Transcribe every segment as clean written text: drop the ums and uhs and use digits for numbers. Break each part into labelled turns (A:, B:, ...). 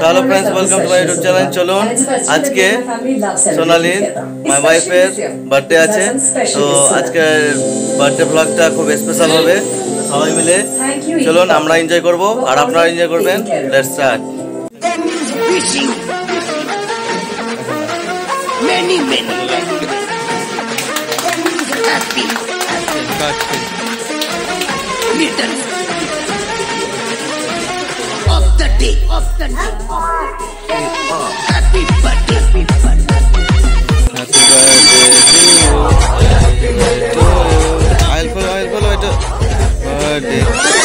A: Hello friends, welcome to my YouTube channel. चलুন আজকে সোনালির মাই ওয়াইফের বার্থডে আছে, তো আজকে বার্থডে ব্লগটা খুব স্পেশাল হবে। সবাই মিলে চলুন আমরা এনজয় করব আর আপনারা এনজয় করবেন। Let's start.
B: Many happy return of the day. Happy birthday.
A: I'll follow it. Birthday.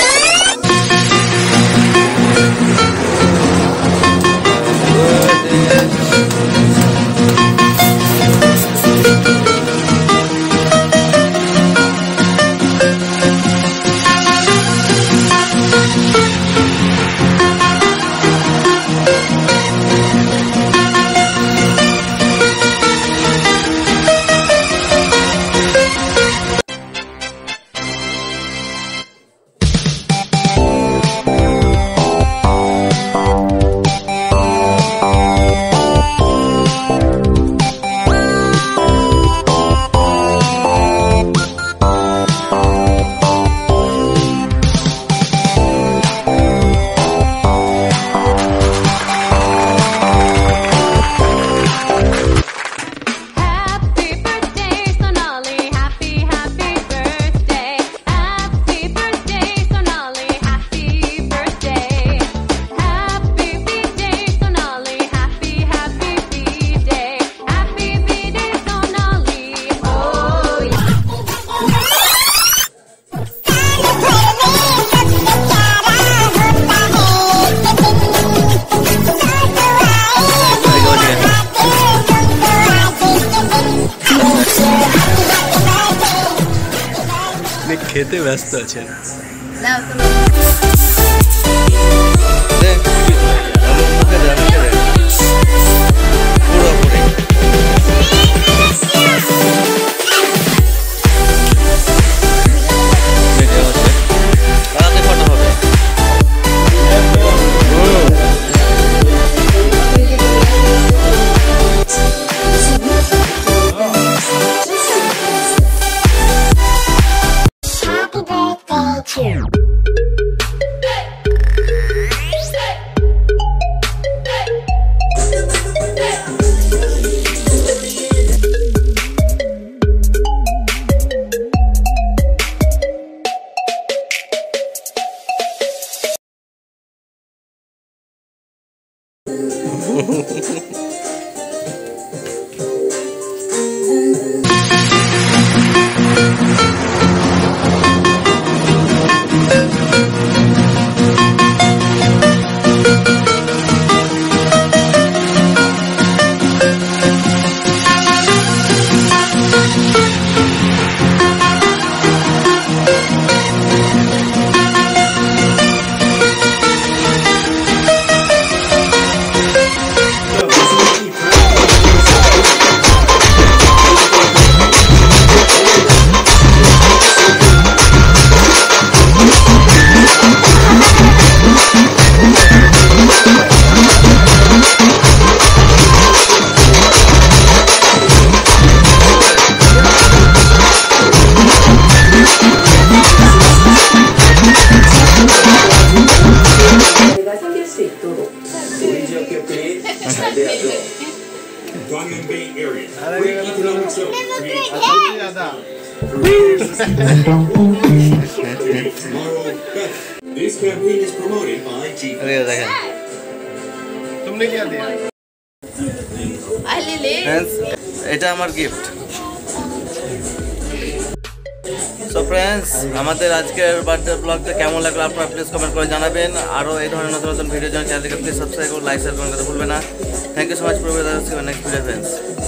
C: খেতে ব্যস্ত আছেন।
D: This campaign is promoted by G.
A: तुमने क्या दिया? फ्रेंड्स, এটা আমার গিফট। সো ফ্রেন্ডস, আমাদের আজকের বার্থডে ব্লগটা কেমন লাগলো আপনারা প্লিজ কমেন্ট করে জানাবেন। আরও এই ধরনের নতুন নতুন ভিডিও জন্য চ্যানেলটিকে প্লিজ সাবস্ক্রাইব করুন, লাইক শেয়ার করতে ভুলবেন না। Thank you so much for watching next video friends.